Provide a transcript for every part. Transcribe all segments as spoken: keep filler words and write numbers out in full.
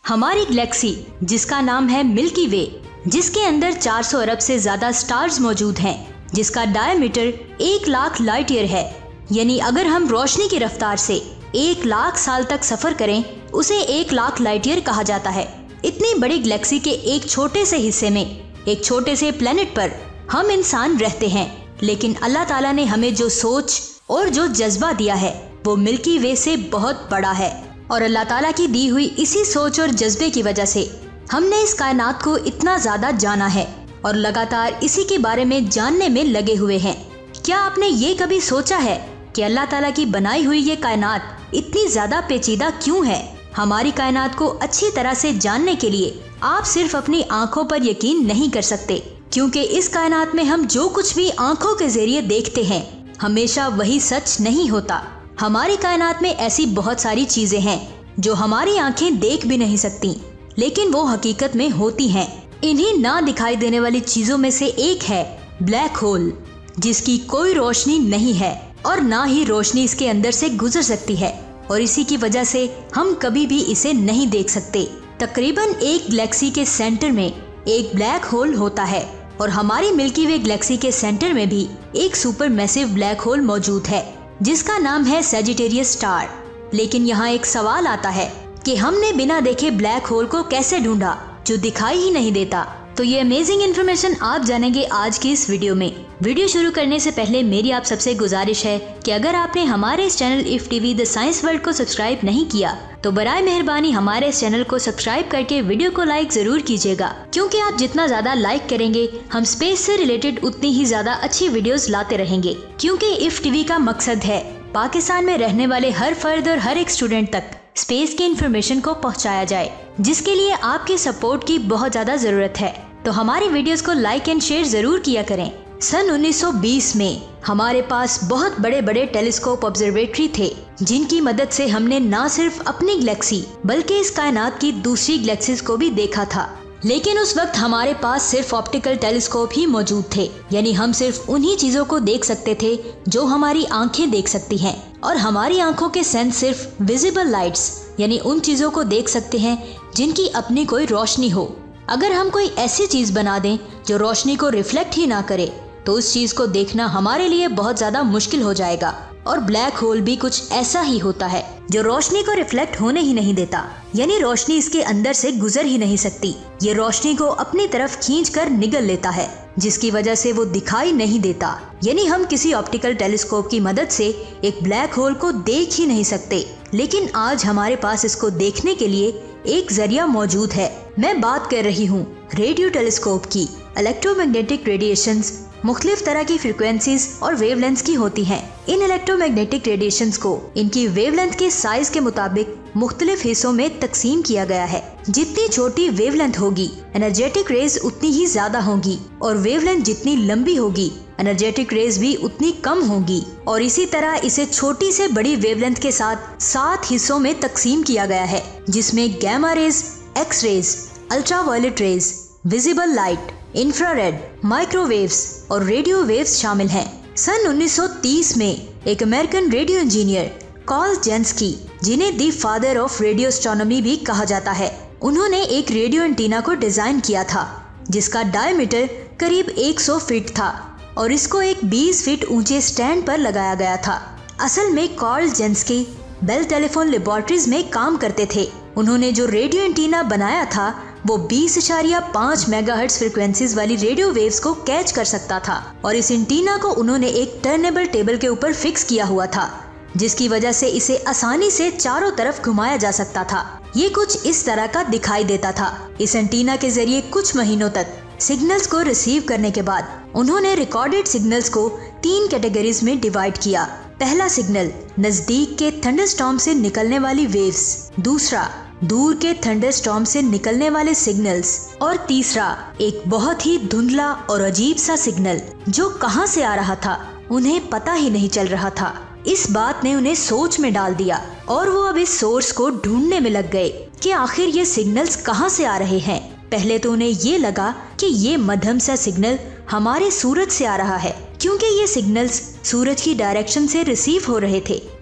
हमारी गैलेक्सी जिसका नाम है मिल्की वे, जिसके अंदर चार सौ अरब से ज्यादा स्टार्स मौजूद हैं, जिसका डायमीटर एक लाख लाइट ईयर है, यानी अगर हम रोशनी की रफ्तार से एक लाख साल तक सफर करें उसे एक लाख लाइट ईयर कहा जाता है। इतनी बड़ी गैलेक्सी के एक छोटे से हिस्से में, एक छोटे से प्लेनेट पर हम इंसान रहते हैं, लेकिन अल्लाह ताला ने हमें जो सोच और जो जज्बा दिया है वो मिल्की वे से बहुत बड़ा है। और अल्लाह ताला की दी हुई इसी सोच और जज्बे की वजह से हमने इस कायनात को इतना ज्यादा जाना है और लगातार इसी के बारे में जानने में लगे हुए हैं। क्या आपने ये कभी सोचा है कि अल्लाह ताला की बनाई हुई ये कायनात इतनी ज्यादा पेचीदा क्यों है? हमारी कायनात को अच्छी तरह से जानने के लिए आप सिर्फ अपनी आंखों पर यकीन नहीं कर सकते, क्योंकि इस कायनात में हम जो कुछ भी आंखों के जरिए देखते हैं हमेशा वही सच नहीं होता। हमारी कायनात में ऐसी बहुत सारी चीजें हैं जो हमारी आंखें देख भी नहीं सकती, लेकिन वो हकीकत में होती हैं। इन्हीं ना दिखाई देने वाली चीजों में से एक है ब्लैक होल, जिसकी कोई रोशनी नहीं है और ना ही रोशनी इसके अंदर से गुजर सकती है, और इसी की वजह से हम कभी भी इसे नहीं देख सकते। तकरीबन एक गैलेक्सी के सेंटर में एक ब्लैक होल होता है और हमारी मिल्की वे गैलेक्सी के सेंटर में भी एक सुपर मैसिव ब्लैक होल मौजूद है जिसका नाम है सैजिटेरियस स्टार। लेकिन यहाँ एक सवाल आता है कि हमने बिना देखे ब्लैक होल को कैसे ढूंढा जो दिखाई ही नहीं देता। तो ये अमेजिंग इन्फॉर्मेशन आप जानेंगे आज की इस वीडियो में। वीडियो शुरू करने से पहले मेरी आप सबसे गुजारिश है कि अगर आपने हमारे इस channel if TV the science world को सब्सक्राइब नहीं किया तो बराए मेहरबानी हमारे इस चैनल को सब्सक्राइब करके वीडियो को लाइक जरूर कीजिएगा, क्योंकि आप जितना ज्यादा लाइक करेंगे हम स्पेस से रिलेटेड उतनी ही ज्यादा अच्छी वीडियोस लाते रहेंगे। क्योंकि इफ टीवी का मकसद है पाकिस्तान में रहने वाले हर फर्द और हर एक स्टूडेंट तक स्पेस की इन्फॉर्मेशन को पहुंचाया जाए, जिसके लिए आपके सपोर्ट की बहुत ज्यादा जरूरत है। तो हमारी वीडियोस को लाइक एंड शेयर जरूर किया करें। सन उन्नीस सौ बीस में हमारे पास बहुत बड़े बड़े टेलीस्कोप ऑब्जर्वेटरी थे, जिनकी मदद से हमने न सिर्फ अपनी गैलेक्सी बल्कि इस कायनात की दूसरी गैलेक्सीज को भी देखा था। लेकिन उस वक्त हमारे पास सिर्फ ऑप्टिकल टेलीस्कोप ही मौजूद थे, यानी हम सिर्फ उन्हीं चीजों को देख सकते थे जो हमारी आंखें देख सकती हैं, और हमारी आंखों के सेंस सिर्फ विजिबल लाइट्स यानी उन चीजों को देख सकते हैं जिनकी अपनी कोई रोशनी हो। अगर हम कोई ऐसी चीज बना दें जो रोशनी को रिफ्लेक्ट ही ना करे तो उस चीज को देखना हमारे लिए बहुत ज्यादा मुश्किल हो जाएगा। और ब्लैक होल भी कुछ ऐसा ही होता है जो रोशनी को रिफ्लेक्ट होने ही नहीं देता, यानी रोशनी इसके अंदर से गुजर ही नहीं सकती। ये रोशनी को अपनी तरफ खींच कर निगल लेता है, जिसकी वजह से वो दिखाई नहीं देता। यानी हम किसी ऑप्टिकल टेलीस्कोप की मदद से एक ब्लैक होल को देख ही नहीं सकते। लेकिन आज हमारे पास इसको देखने के लिए एक जरिया मौजूद है। मैं बात कर रही हूँ रेडियो टेलीस्कोप की। इलेक्ट्रोमैग्नेटिक रेडिएशंस मुख्तलिफ तरह की फ्रीक्वेंसीज और वेवलेंथ की होती हैं। इन इलेक्ट्रोमैग्नेटिक रेडिएशंस को इनकी वेवलेंथ के साइज के मुताबिक मुख्तलिफ हिस्सों में तकसीम किया गया है। जितनी छोटी वेवलेंथ होगी एनर्जेटिक रेज उतनी ही ज्यादा होगी, और वेवलेंथ जितनी लंबी होगी एनर्जेटिक रेज भी उतनी कम होगी। और इसी तरह इसे छोटी से बड़ी वेवलेंथ के साथ सात हिस्सों में तकसीम किया गया है, जिसमें gamma rays, X rays, ultraviolet rays, visible light, infrared, microwaves और रेडियो वेव्स शामिल हैं। सन उन्नीस सौ तीस में एक American radio engineer Karl Jansky, जिन्हें the father of radio astronomy भी कहा जाता है, उन्होंने एक रेडियो एंटीना को डिजाइन किया था जिसका डायमीटर करीब सौ फीट था और इसको एक बीस फीट ऊंचे स्टैंड पर लगाया गया था। असल में Karl Jansky Bell Telephone Laboratories में काम करते थे। उन्होंने जो रेडियो एंटीना बनाया था वो बीस इशारिया पाँच मेगाहर्ट्ज फ्रीक्वेंसीज वाली रेडियो वेव्स को कैच कर सकता था, और इस एंटीना को उन्होंने एक टर्नेबल टेबल के ऊपर फिक्स किया हुआ था, जिसकी वजह से इसे आसानी से चारों तरफ घुमाया जा सकता था। ये कुछ इस तरह का दिखाई देता था। इस एंटीना के जरिए कुछ महीनों तक सिग्नल्स को रिसीव करने के बाद उन्होंने रिकॉर्डेड सिग्नल्स को तीन कैटेगरीज में डिवाइड किया। पहला सिग्नल नजदीक के थंडरस्टॉर्म से निकलने वाली वेव्स, दूसरा दूर के थंडरस्टॉर्म से निकलने वाले सिग्नल्स, और तीसरा एक बहुत ही धुंधला और अजीब सा सिग्नल जो कहां से आ रहा था उन्हें पता ही नहीं चल रहा था। इस बात ने उन्हें सोच में डाल दिया और वो अब इस सोर्स को ढूंढने में लग गए कि आखिर ये सिग्नल्स कहां से आ रहे हैं। पहले तो उन्हें ये लगा कि ये मध्यम सा सिग्नल हमारे सूरज से आ रहा है, क्योंकि ये सिग्नल्स सूरज की डायरेक्शन से रिसीव हो रहे थे।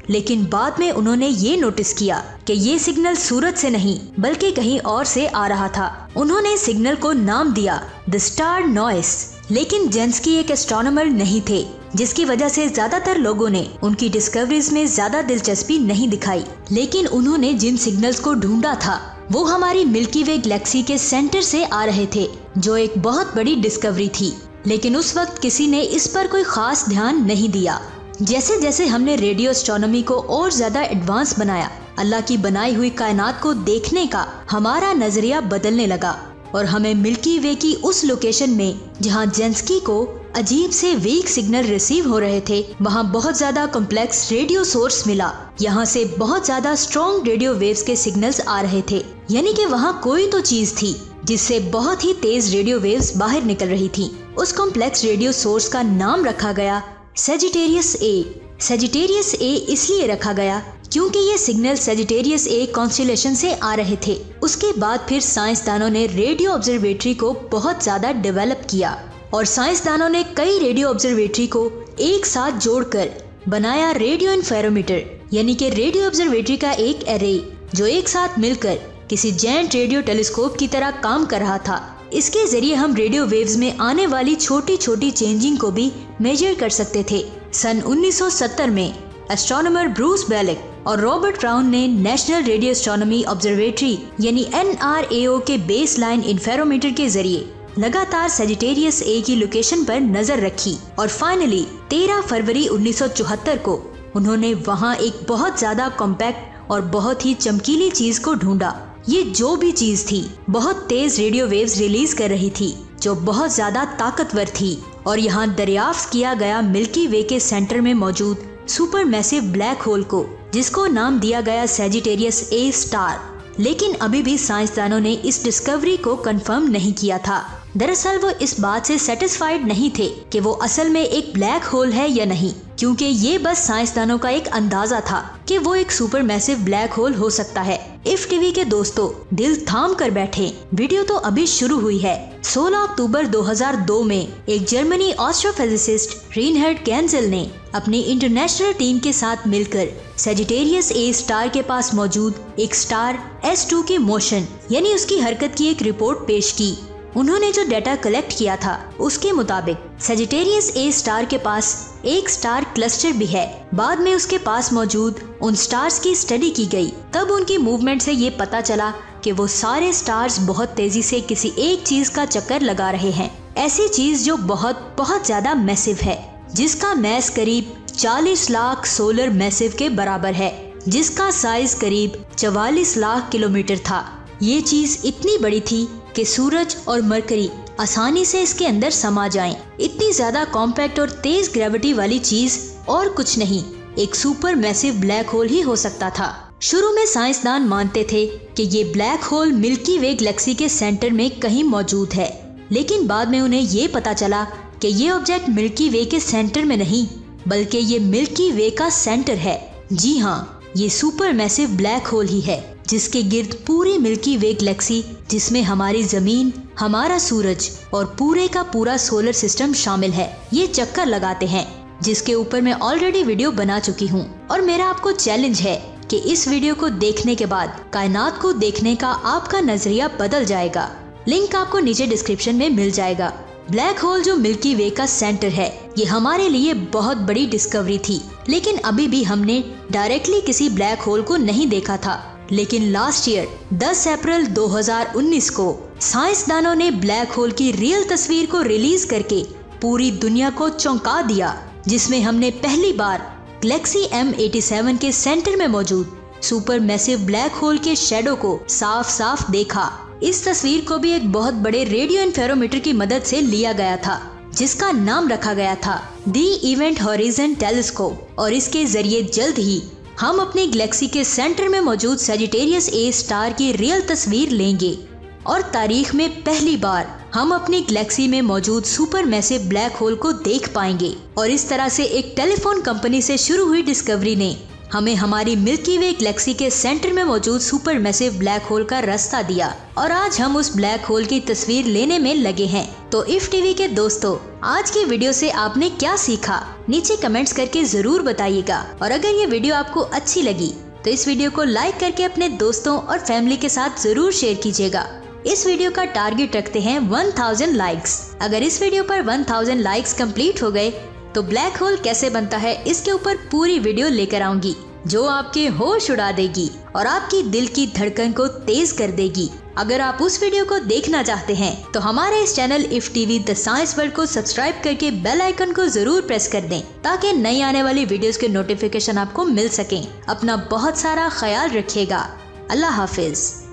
लेकिन बाद में उन्होंने ये नोटिस किया कि ये सिग्नल सूरज से नहीं बल्कि कहीं और से आ रहा था। उन्होंने सिग्नल को नाम दिया द स्टार नॉइस। लेकिन जेंस्की एक एस्ट्रोनॉमर नहीं थे, जिसकी वजह से ज्यादातर लोगों ने उनकी डिस्कवरीज में ज्यादा दिलचस्पी नहीं दिखाई। लेकिन उन्होंने जिन सिग्नल्स को ढूंढा था वो हमारी मिल्की वे गैलेक्सी के सेंटर से आ रहे थे, जो एक बहुत बड़ी डिस्कवरी थी। लेकिन उस वक्त किसी ने इस पर कोई खास ध्यान नहीं दिया। जैसे जैसे हमने रेडियो एस्ट्रोनॉमी को और ज्यादा एडवांस बनाया, अल्लाह की बनाई हुई कायनात को देखने का हमारा नजरिया बदलने लगा और हमें मिल्की वे की उस लोकेशन में जहां जेंस्की को अजीब से वीक सिग्नल रिसीव हो रहे थे, वहां बहुत ज्यादा कॉम्प्लेक्स रेडियो सोर्स मिला। यहां से बहुत ज्यादा स्ट्रॉन्ग रेडियो वेव्स के सिग्नल्स आ रहे थे, यानी कि वहां कोई तो चीज थी जिससे बहुत ही तेज रेडियो वेव्स बाहर निकल रही थी। उस कॉम्प्लेक्स रेडियो सोर्स का नाम रखा गया सेजिटेरियस ए। सेजिटेरियस ए इसलिए रखा गया क्योंकि ये सिग्नल सेजिटेरियस ए कॉन्स्टेलेशन से आ रहे थे। उसके बाद फिर साइंसदानों ने रेडियो ऑब्जर्वेटरी को बहुत ज्यादा डेवलप किया और साइंसदानों ने कई रेडियो ऑब्जर्वेटरी को एक साथ जोड़कर बनाया रेडियो इंफेरोमीटर, यानी कि रेडियो ऑब्जर्वेटरी का एक एरे जो एक साथ मिलकर किसी जेंट रेडियो टेलीस्कोप की तरह काम कर रहा था। इसके जरिए हम रेडियो वेव्स में आने वाली छोटी छोटी चेंजिंग को भी मेजर कर सकते थे। सन उन्नीस सौ सत्तर में एस्ट्रोनॉमर ब्रूस बेलिक और रॉबर्ट ब्राउन ने नेशनल रेडियो एस्ट्रोनॉमी ऑब्जर्वेटरी यानी एन आर ए ओ के बेस लाइन इंफेरोमीटर के जरिए लगातार सेजिटेरियस ए की लोकेशन पर नजर रखी और फाइनली तेरह फरवरी उन्नीस सौ चौहत्तर को उन्होंने वहां एक बहुत ज्यादा कॉम्पैक्ट और बहुत ही चमकीली चीज को ढूंढा। ये जो भी चीज थी बहुत तेज रेडियो वेव्स रिलीज कर रही थी, जो बहुत ज्यादा ताकतवर थी और यहाँ दरियाफ्त किया गया मिल्की वे के सेंटर में मौजूद सुपर मैसिव ब्लैक होल को, जिसको नाम दिया गया सेजिटेरियस ए स्टार। लेकिन अभी भी साइंसदानों ने इस डिस्कवरी को कंफर्म नहीं किया था। दरअसल वो इस बात से सेटिस्फाइड नहीं थे कि वो असल में एक ब्लैक होल है या नहीं, क्योंकि ये बस साइंसदानों का एक अंदाजा था कि वो एक सुपर मैसिव ब्लैक होल हो सकता है। इफ टीवी के दोस्तों दिल थाम कर बैठे, वीडियो तो अभी शुरू हुई है। सोलह अक्टूबर दो हज़ार दो में एक जर्मनी एस्ट्रोफिजिसिस्ट रेनहार्ड गेंजेल ने अपनी इंटरनेशनल टीम के साथ मिलकर सेजिटेरियस ए स्टार के पास मौजूद एक स्टार एस टू की मोशन यानी उसकी हरकत की एक रिपोर्ट पेश की। उन्होंने जो डाटा कलेक्ट किया था उसके मुताबिक सेजिटेरियस ए स्टार के पास एक स्टार क्लस्टर भी है। बाद में उसके पास मौजूद उन स्टार्स की स्टडी की गई, तब उनकी मूवमेंट से ये पता चला कि वो सारे स्टार्स बहुत तेजी से किसी एक चीज का चक्कर लगा रहे हैं। ऐसी चीज जो बहुत बहुत ज्यादा मैसिव है, जिसका मैस करीब चालीस लाख सोलर मैसिव के बराबर है, जिसका साइज करीब चवालीस लाख किलोमीटर था। ये चीज इतनी बड़ी थी कि सूरज और मरकरी आसानी से इसके अंदर समा जाएं। इतनी ज्यादा कॉम्पैक्ट और तेज ग्रेविटी वाली चीज और कुछ नहीं, एक सुपर मैसिव ब्लैक होल ही हो सकता था। शुरू में साइंसदान मानते थे कि ये ब्लैक होल मिल्की वे गैलेक्सी के सेंटर में कहीं मौजूद है, लेकिन बाद में उन्हें ये पता चला कि ये ऑब्जेक्ट मिल्की वे के सेंटर में नहीं बल्कि ये मिल्की वे का सेंटर है। जी हाँ, ये सुपर मैसिव ब्लैक होल ही है, जिसके गिर्द पूरी मिल्की वे गैलेक्सी, जिसमें हमारी जमीन, हमारा सूरज और पूरे का पूरा सोलर सिस्टम शामिल है, ये चक्कर लगाते हैं, जिसके ऊपर मैं ऑलरेडी वीडियो बना चुकी हूँ। और मेरा आपको चैलेंज है कि इस वीडियो को देखने के बाद कायनात को देखने का आपका नजरिया बदल जाएगा। लिंक आपको नीचे डिस्क्रिप्शन में मिल जाएगा। ब्लैक होल जो मिल्की वे का सेंटर है, ये हमारे लिए बहुत बड़ी डिस्कवरी थी, लेकिन अभी भी हमने डायरेक्टली किसी ब्लैक होल को नहीं देखा था। लेकिन लास्ट ईयर दस अप्रैल दो हज़ार उन्नीस को साइंसदानों ने ब्लैक होल की रियल तस्वीर को रिलीज करके पूरी दुनिया को चौंका दिया, जिसमें हमने पहली बार गैलेक्सी एम सत्तासी के सेंटर में मौजूद सुपर मैसिव ब्लैक होल के शैडो को साफ साफ देखा। इस तस्वीर को भी एक बहुत बड़े रेडियो इंफेरोमीटर की मदद से लिया गया था, जिसका नाम रखा गया था दी इवेंट हॉरिजन टेलीस्कोप, और इसके जरिए जल्द ही हम अपनी गैलेक्सी के सेंटर में मौजूद सेजिटेरियस ए स्टार की रियल तस्वीर लेंगे और तारीख में पहली बार हम अपनी गैलेक्सी में मौजूद सुपर मैसिव ब्लैक होल को देख पाएंगे। और इस तरह से एक टेलीफोन कंपनी से शुरू हुई डिस्कवरी ने हमें हमारी मिल्की वे गैलेक्सी के सेंटर में मौजूद सुपर मैसिव ब्लैक होल का रास्ता दिया और आज हम उस ब्लैक होल की तस्वीर लेने में लगे हैं। तो इफ टीवी के दोस्तों, आज की वीडियो से आपने क्या सीखा नीचे कमेंट्स करके जरूर बताइएगा। और अगर ये वीडियो आपको अच्छी लगी तो इस वीडियो को लाइक करके अपने दोस्तों और फैमिली के साथ जरूर शेयर कीजिएगा। इस वीडियो का टारगेट रखते हैं वन थाउजेंड लाइक्स। अगर इस वीडियो पर वन थाउजेंड लाइक्स कंप्लीट हो गए तो ब्लैक होल कैसे बनता है इसके ऊपर पूरी वीडियो लेकर आऊंगी, जो आपके होश उड़ा देगी और आपकी दिल की धड़कन को तेज कर देगी। अगर आप उस वीडियो को देखना चाहते हैं तो हमारे इस channel if TV the science world को सब्सक्राइब करके बेल आइकन को जरूर प्रेस कर दें ताकि नई आने वाली वीडियोस के नोटिफिकेशन आपको मिल सकें। अपना बहुत सारा ख्याल रखिएगा। अल्लाह हाफिज।